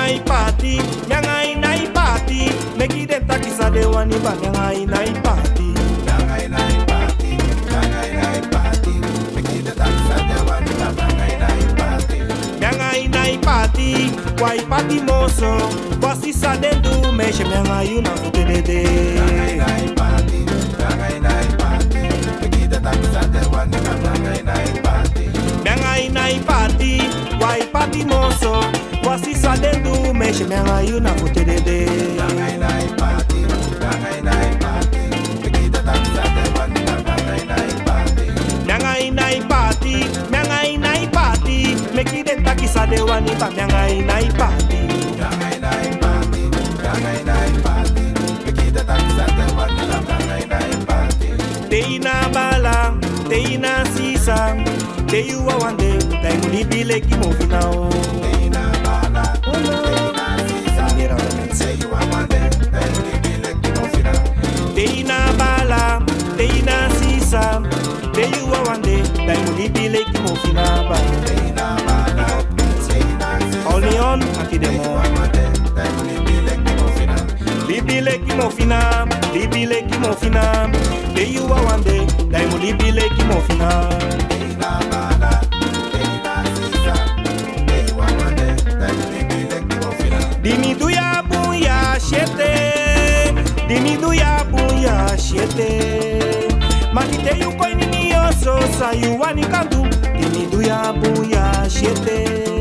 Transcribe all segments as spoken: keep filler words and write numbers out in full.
nai party, nyangai nai party. Neki den takisa de wani ba nyangai nai party. Nyangai nai party, nyangai nai party. Neki den takisa de wani ba nyangai nai party. Nyangai nai party, wai party moso. Wasi sa den du me she nyangai una fute de de. Nyangai nai party, nyangai nai party. Neki den takisa de wani ba nyangai nai party. Nyangai nai party, wai party moso. Wasi sa den du me she nyangai una fute de de. Nyangai nai party, nyangai nai party. Neki den takisa de wani ba nyangai nai party. Nyangai nai party, nyangai nai party. Meki den takisa de wani ba nyangai nai party. Nyangai nai party, nyangai nai party. Neki den takisa de wani ba nyangai nai party. Teina bala, teina sisa. Te you a one day, tai muli bile ki mo finao. Teina bala, teina sisa. Mira la Say you are one day, then you be like you know finna. Teina bala, teina sisa. Te you a one day, tai muli bile ki mo finaba. Teina bala, teina sisa. Only on aki Say you demo. are one day, then you be like you know finna. Libile ki mo fina, libile ki mo fina. Te you a one day, tai muli bile ki mo fina. Teina bala, teina sisa. Say you are one day, then you be like you know finna. Dimi du ya buya shete, dimi du ya buya shete. Makite yu koi ni ni oso sa yu wani kandu. Dimi du ya buya shete.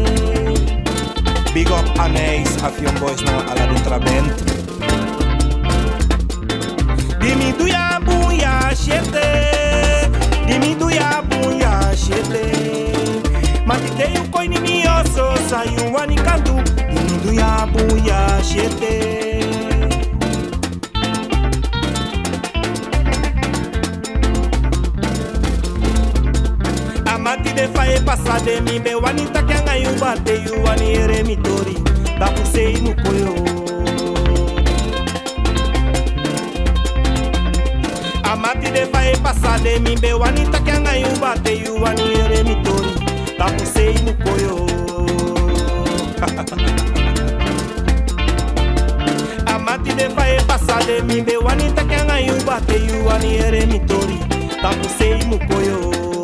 Big up Anais, Afion Boys no ala de Trabent. Dimi du ya buya shete, dimi du ya buya shete. Makite yu koi ni ni oso sa yu wani kandu. Dimi du ya buya shete. Amati de fae pasade mi be wani takyanga yu bate yu wani ere mitori. Tapu sei no koyo. Amati de fae pasade mi be wani takyanga yu bate yu wani ere mitori. Tapu sei no koyo. Amati de fae pasade mi be wani takyanga yu bate yu wani ere mitori. Tapu sei no koyo.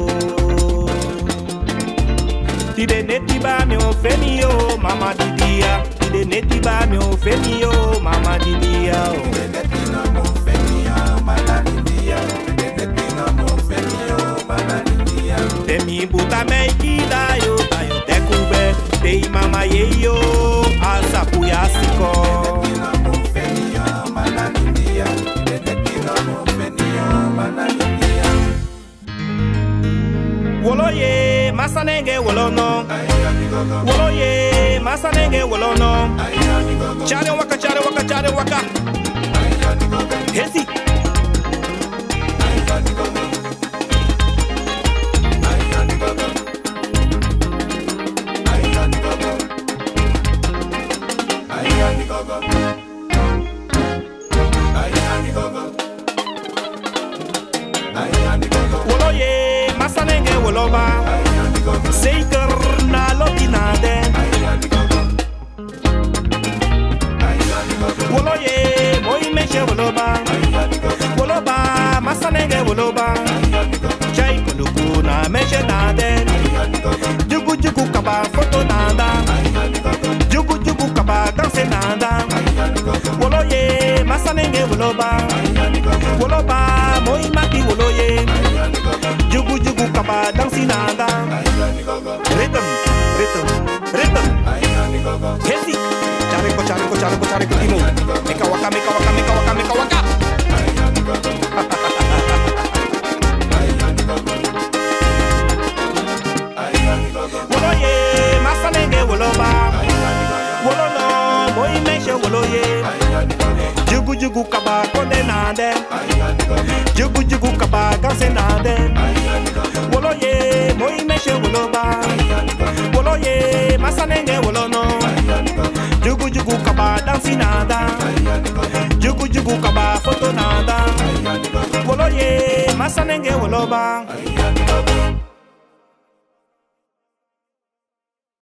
Tide neti ba mi o femi yo, mama didia. Tide neti ba mi o femi yo, mama didia. Tide neti no mo fenio, mama didia. Tide neti no mo fenio, mama didia. Temi buta me kida yo, tayo te kube. Tei mama ye yo, asa puya siko. Tide neti no mo fenio, mama didia. Tide neti no mo fenio, mama didia. Wolo ye, masanenge wolo no. Wolo ye, masanenge wolo no. Chare waka, chare waka, chare waka. Hesi. Wolo ye, masanenge wolo ba. Zeker na loki na den. Wolo ye, moi meche wolo ba. Wolo ba, masanenge wolo ba. Chai kuluku na meche na den. Jugu jugu kaba foto nanda. Jugu jugu kaba danse nanda. Wolo ye, masanenge wolo ba. Wolo ba, moi maki wolo ye. Jugu jugu kaba dansi nanda. Rhythm, rhythm, rhythm. Hesi. Chareko, chareko, chareko, chareko timo. Meka waka, meka waka, meka waka, meka waka. Wolo ye, masanenge wolo ba. Wolo no, moi meshe wolo ye. Jugu jugu kaba konde nande. Jugu jugu kaba ganse nande. Wolo ye, moi meshe wolo ba. Wolo ye, masanenge wolo no. Jugu jugu kaba dansi nanda. Jugu jugu kaba foto nanda. Wolo ye, masanenge wolo ba.